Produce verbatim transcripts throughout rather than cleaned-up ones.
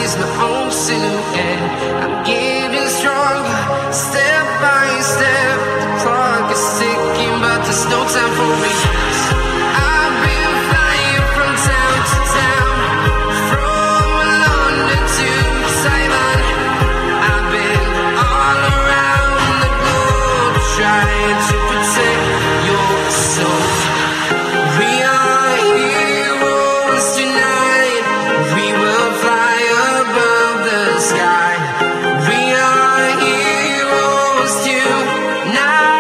is my own silhouette. I'm getting stronger, step by step. The clock is ticking, but there's no time for me. I've been flying from town to town, from London to Taiwan. I've been all around the globe, trying to protect your soul. We are heroes tonight. We will fly above the sky. We are heroes tonight.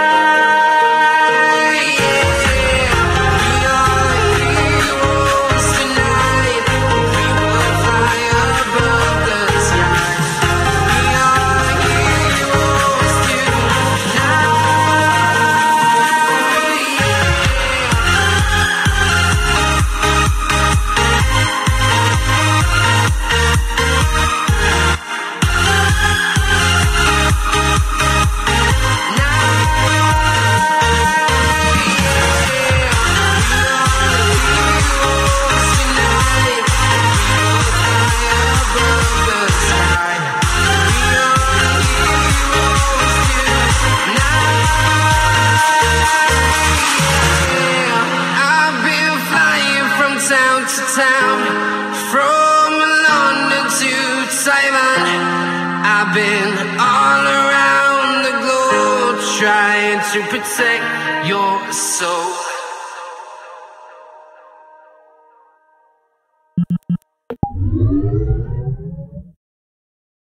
Town to town, from London to Taiwan. I've been all around the globe, trying to protect your soul.